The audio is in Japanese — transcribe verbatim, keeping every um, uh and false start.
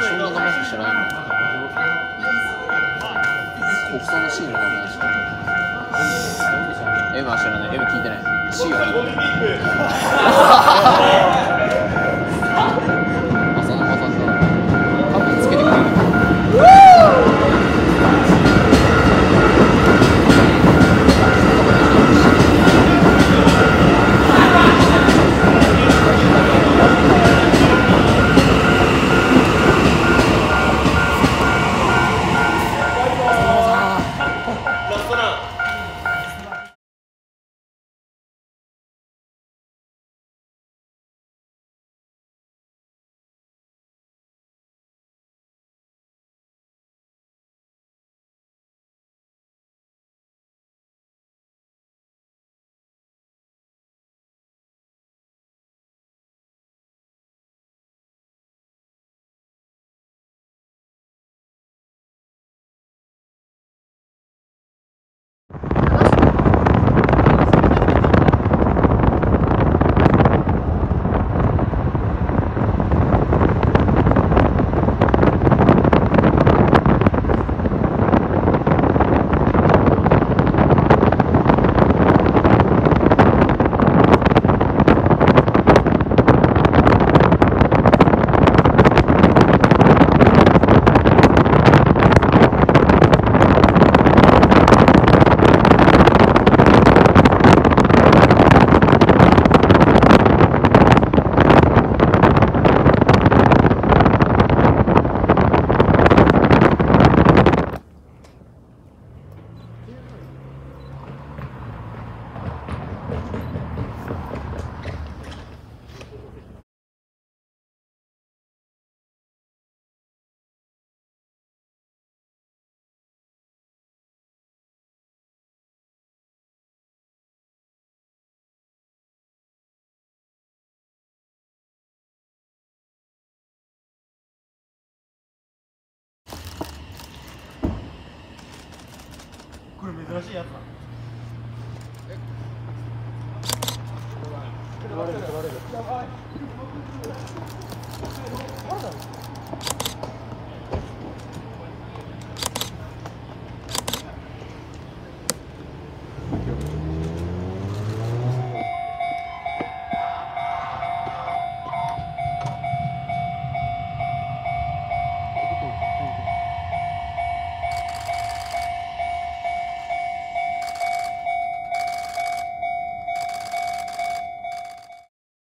そんな名前しか知らないんだ。国産の C の名前しか。M は知らない。M 聞いてない。C は聞いてない。浅沼さんだ。多分つけてくれる。 これ珍しいやつなの。取られる取られる。やばい。